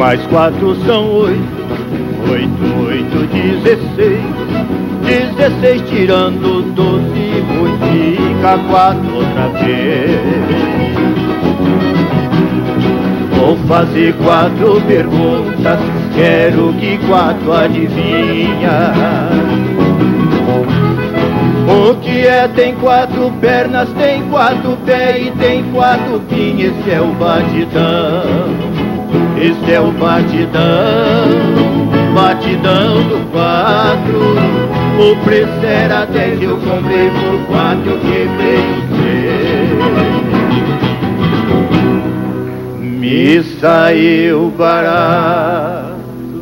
mais 4 são 8, 8, 16. 16 tirando 12 multiplica 4 outra vez. Vou fazer 4 perguntas, quero que 4 adivinha. O que é? Tem 4 pernas, tem 4 pés e tem 4 pinhas. Esse é o batidão, esse é o batidão, batidão do 4. O preço era 10, eu comprei por 4, eu quebrei o 6. Me saiu barato.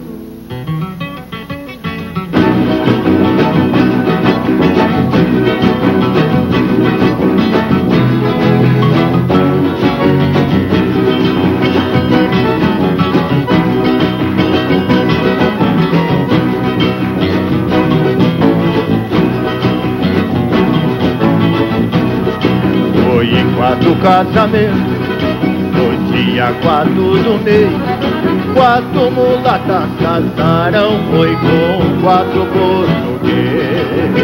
Foi em 4 casamentos, no dia 4 do mês, 4 mulatas casaram, foi com 4 português.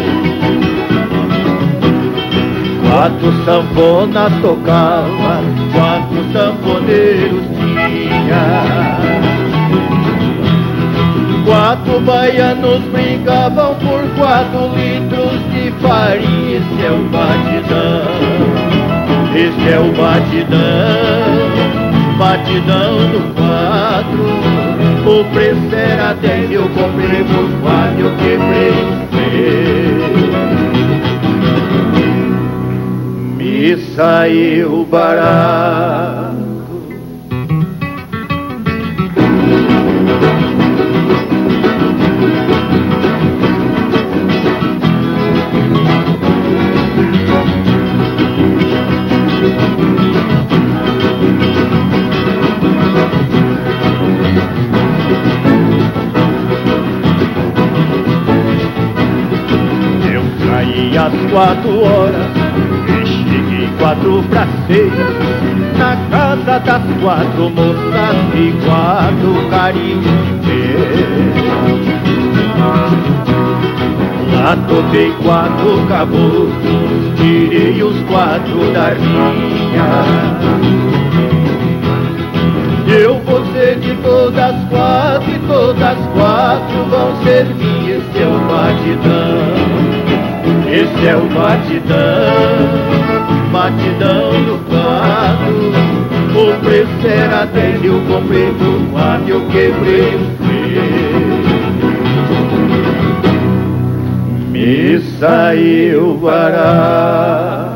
4 sanfonas tocava, 4 sanfoneiros tinha. 4 baianos brigavam por 4 litros de farinha. Esse é o batidão, esse é o batidão, batidão do 4. O preço era 10, eu comprei por 4, eu quebrei o 6. Me saiu barato. Às 4 horas e cheguei 4 para 6, na casa das 4 moças e 4 carinhos de pé. Lá topei 4 caboclos, tirei os 4 da linha. Eu vou ser de todas as 4 e todas as 4 vão ser minhas. Esse é o batidão, esse é o batidão, batidão do 4. O preço era 10, eu comprei por 4, eu quebrei o 6. Me saiu barato.